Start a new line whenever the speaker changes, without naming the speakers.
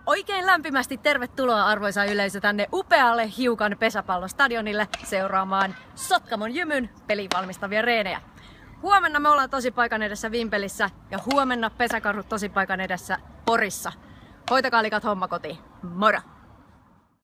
Oikein lämpimästi tervetuloa arvoisa yleisö tänne upealle Hiukan pesäpallostadionille seuraamaan Sotkamon Jymyn peliin valmistavia reenejä. Huomenna me ollaan Tosipaikan edessä Vimpelissä ja huomenna pesäkarhut Tosipaikan edessä Porissa. Hoitakaa likat homma kotiin. Moro!